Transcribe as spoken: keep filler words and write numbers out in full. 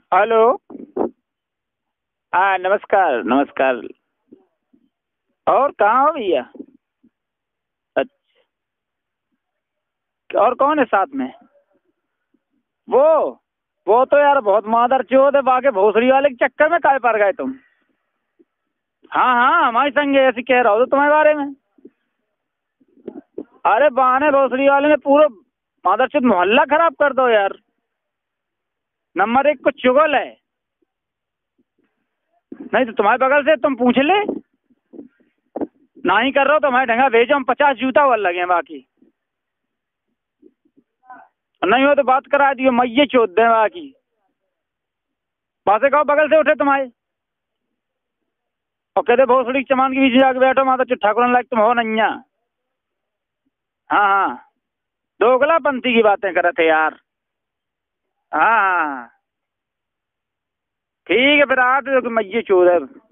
Hello. हाँ, नमस्कार नमस्कार। और कहाँ हो भैया? अच्छा। और कौन है साथ में? वो वो तो यार बहुत मादर चोद है, बाके भोसड़ी वाले के चक्कर में काहे पड़ गए तुम? हाँ हाँ, हमारे संग है, ऐसे कह रहा हो तो तुम्हारे बारे में। अरे बहाने भोसड़ी वाले ने पूरा मादर चोद मोहल्ला खराब कर दो यार। नंबर एक को चुगल है। नहीं तो तुम्हारे बगल से तुम पूछ ले। ना ही कर रहे हो तो हमारे ढंगा भेजो, हम पचास जूता वाल लगे हैं बाकी। नहीं हो तो बात करा दियो, मैये चोद दे बाकी। वहां से कहो बगल से उठे तुम्हारे और कहते भोसड़ी के चमान के बीच में जाके बैठो, माता चो ठाकुर लायक तुम हो नैया। हाँ हाँ, दोगला पंथी की बातें करे थे यार। हाँ हाँ, ठीक है फिर आ तो मैये चोद है।